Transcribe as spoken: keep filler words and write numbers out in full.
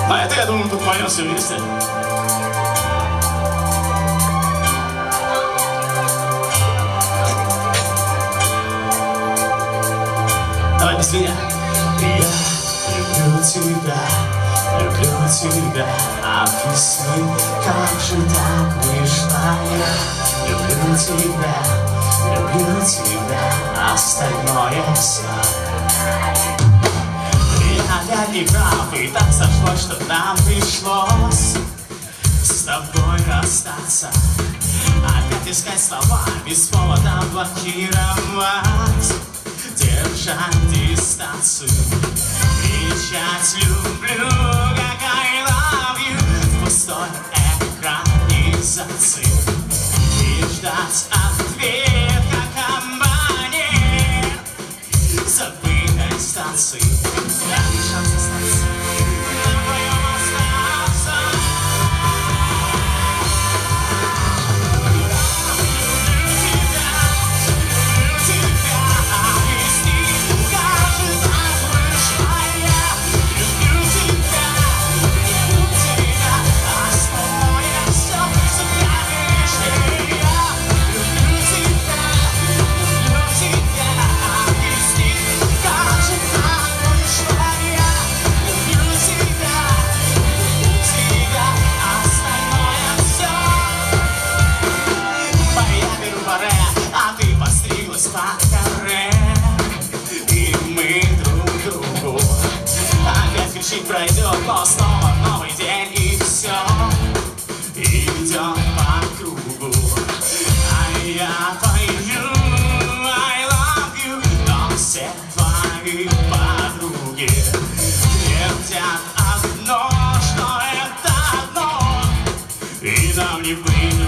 А это, я думаю, тут поем все вместе. Давай без меня. Я люблю тебя, люблю тебя от весны. Как же так вышло? Я люблю тебя, люблю тебя, остальное все. Я не прав, и так сошлось, что нам пришлось с тобой расстаться. Опять искать слова, без повода блокировать, держать дистанцию, кричать люблю, как I love you в пустой экранизации и ждать ответ, как абонент забытой станции. Шанс остаться, вдвоем остаться. Люблю тебя, люблю тебя, объясни, как же так вышло. Я люблю тебя, люблю тебя, остальное все сокровеннее. Я люблю тебя, люблю тебя, объясни, как же так вышло. А ты постриглась под каре, и мы друг другу опять кричить пройдет, но снова новый день, и все идет по кругу. А я пою I love you, но все твои подруги твердят одно, что это одно, и нам не быть.